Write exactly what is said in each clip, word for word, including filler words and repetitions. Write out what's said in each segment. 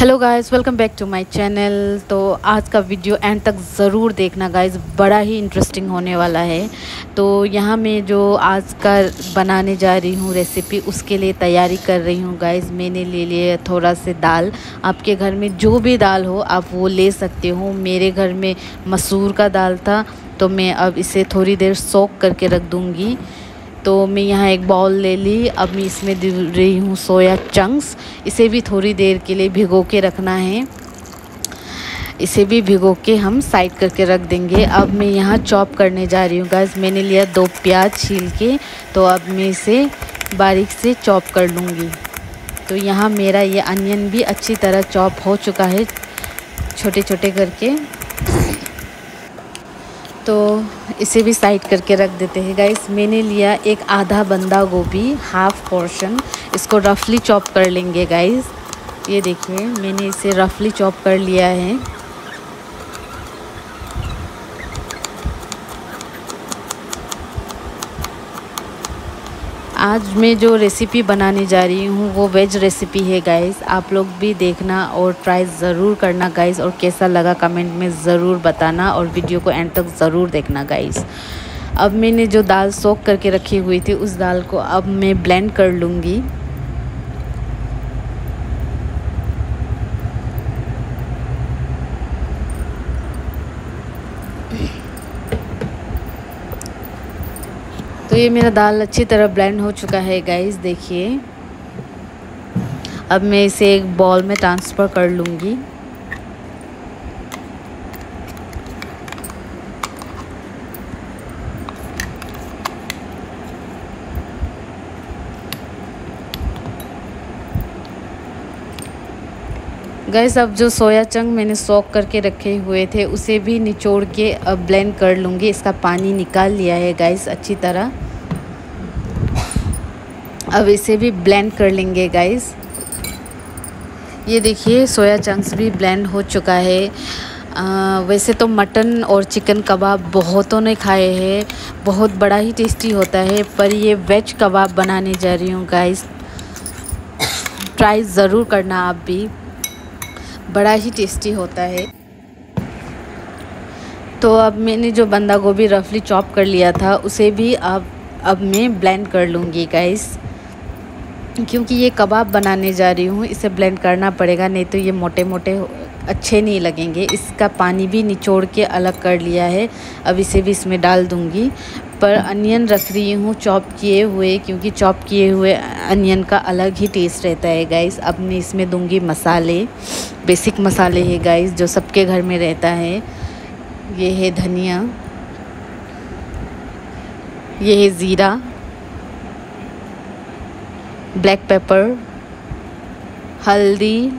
Hello guys, welcome back to my channel. तो आज का वीडियो एंड तक ज़रूर देखना गाइस, बड़ा ही इंटरेस्टिंग होने वाला है। तो यहाँ मैं जो आज का बनाने जा रही हूँ रेसिपी, उसके लिए तैयारी कर रही हूँ गाइस। मैंने ले लिया थोड़ा से दाल। आपके घर में जो भी दाल हो आप वो ले सकते हो। मेरे घर में मसूर का दाल था, तो मैं अब इसे थोड़ी देर सोक करके रख दूँगी। तो मैं यहाँ एक बाउल ले ली। अब मैं इसमें दे रही हूँ सोया चंक्स। इसे भी थोड़ी देर के लिए भिगो के रखना है। इसे भी भिगो के हम साइड करके रख देंगे। अब मैं यहाँ चॉप करने जा रही हूँ गाइस। मैंने लिया दो प्याज छील के, तो अब मैं इसे बारीक से चॉप कर लूँगी। तो यहाँ मेरा ये अनियन भी अच्छी तरह चॉप हो चुका है, छोटे छोटे करके। तो इसे भी साइड करके रख देते हैं गाइस। मैंने लिया एक आधा बंदा गोभी, हाफ पोर्शन। इसको रफली चॉप कर लेंगे गाइस। ये देखिए, मैंने इसे रफली चॉप कर लिया है। आज मैं जो रेसिपी बनाने जा रही हूँ वो वेज रेसिपी है गाइस। आप लोग भी देखना और ट्राई ज़रूर करना गाइस, और कैसा लगा कमेंट में ज़रूर बताना, और वीडियो को एंड तक ज़रूर देखना गाइस। अब मैंने जो दाल सोक करके रखी हुई थी, उस दाल को अब मैं ब्लेंड कर लूँगी। तो ये मेरा दाल अच्छी तरह ब्लेंड हो चुका है गाइस, देखिए। अब मैं इसे एक बॉल में ट्रांसफ़र कर लूँगी। गाइस, अब जो सोया चंक मैंने सोक करके रखे हुए थे, उसे भी निचोड़ के अब ब्लेंड कर लूँगी। इसका पानी निकाल लिया है गाइस अच्छी तरह। अब इसे भी ब्लेंड कर लेंगे गाइस। ये देखिए, सोया चंक्स भी ब्लेंड हो चुका है। आ, वैसे तो मटन और चिकन कबाब बहुतों ने खाए हैं, बहुत बड़ा ही टेस्टी होता है। पर ये वेज कबाब बनाने जा रही हूँ गाइस, ट्राई ज़रूर करना आप भी, बड़ा ही टेस्टी होता है। तो अब मैंने जो बंदा गोभी रफली चॉप कर लिया था, उसे भी अब अब मैं ब्लेंड कर लूँगी गाइस। क्योंकि ये कबाब बनाने जा रही हूँ, इसे ब्लेंड करना पड़ेगा, नहीं तो ये मोटे मोटे अच्छे नहीं लगेंगे। इसका पानी भी निचोड़ के अलग कर लिया है। अब इसे भी इसमें डाल दूँगी। पर अनियन रख रही हूँ चॉप किए हुए, क्योंकि चॉप किए हुए अनियन का अलग ही टेस्ट रहता है गाइस। अब मैं इसमें दूँगी मसाले, बेसिक मसाले है गाइस, जो सबके घर में रहता है। ये है धनिया, ये है ज़ीरा, ब्लैक पेपर, हल्दी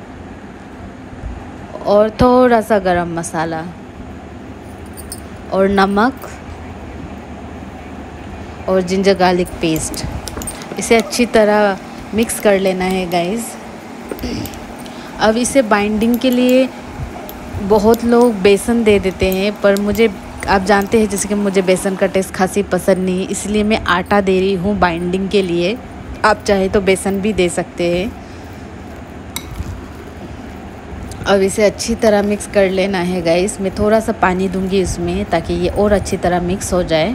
और थोड़ा सा गरम मसाला और नमक और जिंजर गार्लिक पेस्ट। इसे अच्छी तरह मिक्स कर लेना है गाइस। अब इसे बाइंडिंग के लिए बहुत लोग बेसन दे देते हैं, पर मुझे, आप जानते हैं जैसे कि मुझे बेसन का टेस्ट खासी पसंद नहीं, इसलिए मैं आटा दे रही हूँ बाइंडिंग के लिए। आप चाहे तो बेसन भी दे सकते हैं। अब इसे अच्छी तरह मिक्स कर लेना है गाइस। मैं थोड़ा सा पानी दूंगी इसमें, ताकि ये और अच्छी तरह मिक्स हो जाए।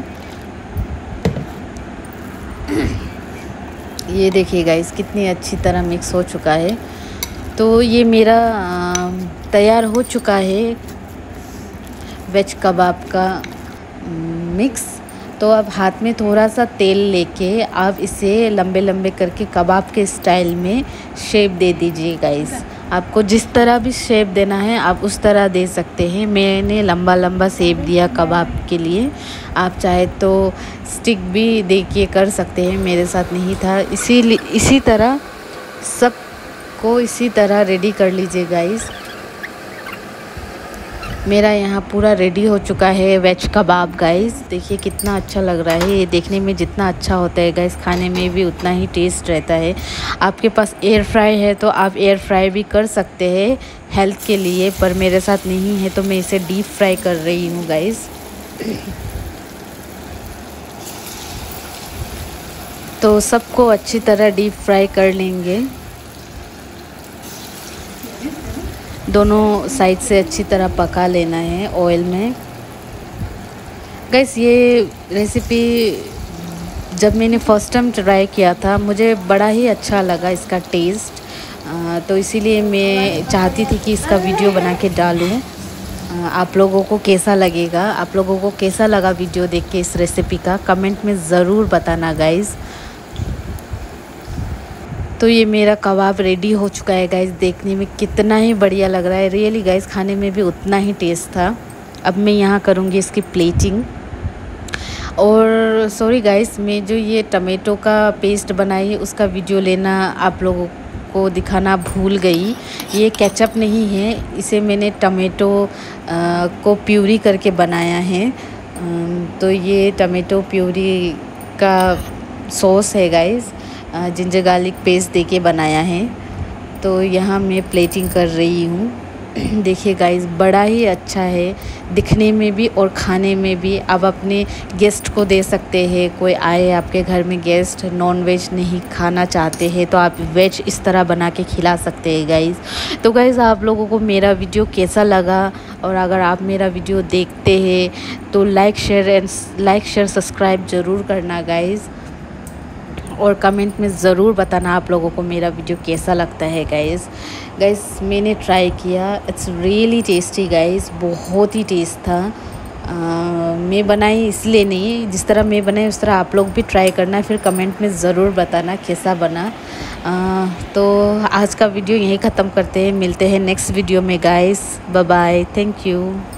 ये देखिए गाइस, कितनी अच्छी तरह मिक्स हो चुका है। तो ये मेरा तैयार हो चुका है वेज कबाब का मिक्स। तो अब हाथ में थोड़ा सा तेल लेके आप इसे लंबे लंबे करके कबाब के स्टाइल में शेप दे दीजिए गाइस। आपको जिस तरह भी शेप देना है आप उस तरह दे सकते हैं। मैंने लंबा लंबा शेप दिया कबाब के लिए। आप चाहे तो स्टिक भी दे के कर सकते हैं, मेरे साथ नहीं था, इसीलिए इसी तरह सबको इसी तरह रेडी कर लीजिए गाइस। मेरा यहाँ पूरा रेडी हो चुका है वेज कबाब गाइस। देखिए कितना अच्छा लग रहा है। ये देखने में जितना अच्छा होता है गाइस, खाने में भी उतना ही टेस्ट रहता है। आपके पास एयर फ्राई है तो आप एयर फ्राई भी कर सकते हैं हेल्थ के लिए, पर मेरे साथ नहीं है तो मैं इसे डीप फ्राई कर रही हूँ गाइस। तो सबको अच्छी तरह डीप फ्राई कर लेंगे। दोनों साइड से अच्छी तरह पका लेना है ऑयल में। गाइस ये रेसिपी जब मैंने फ़र्स्ट टाइम ट्राई किया था मुझे बड़ा ही अच्छा लगा इसका टेस्ट, तो इसीलिए मैं चाहती थी कि इसका वीडियो बना के डालूं। आप लोगों को कैसा लगेगा, आप लोगों को कैसा लगा वीडियो देख के इस रेसिपी का, कमेंट में ज़रूर बताना गाइस। तो ये मेरा कबाब रेडी हो चुका है गाइस, देखने में कितना ही बढ़िया लग रहा है, रियली गाइस खाने में भी उतना ही टेस्ट था। अब मैं यहाँ करूँगी इसकी प्लेटिंग। और सॉरी गाइस, मैं जो ये टमाटो का पेस्ट बनाई है उसका वीडियो लेना आप लोगों को दिखाना भूल गई। ये केचप नहीं है, इसे मैंने टमाटो को प्यूरी करके बनाया है। तो ये टमाटो प्यूरी का सॉस है गाइस, जिंजर गार्लिक पेस्ट देके बनाया है। तो यहाँ मैं प्लेटिंग कर रही हूँ। देखिए गाइस बड़ा ही अच्छा है दिखने में भी और खाने में भी। आप अपने गेस्ट को दे सकते हैं, कोई आए आपके घर में गेस्ट, नॉन वेज नहीं खाना चाहते हैं तो आप वेज इस तरह बना के खिला सकते हैं गाइस। तो गाइस आप लोगों को मेरा वीडियो कैसा लगा, और अगर आप मेरा वीडियो देखते हैं तो like share and like share subscribe ज़रूर करना गाइस, और कमेंट में ज़रूर बताना आप लोगों को मेरा वीडियो कैसा लगता है गाइस। गाइस मैंने ट्राई किया, इट्स रियली टेस्टी गाइस, बहुत ही टेस्ट था। आ, मैं बनाई इसलिए नहीं, जिस तरह मैं बनाई उस तरह आप लोग भी ट्राई करना, फिर कमेंट में ज़रूर बताना कैसा बना। आ, तो आज का वीडियो यहीं ख़त्म करते हैं, मिलते हैं नेक्स्ट वीडियो में guys. Bye bye, thank you.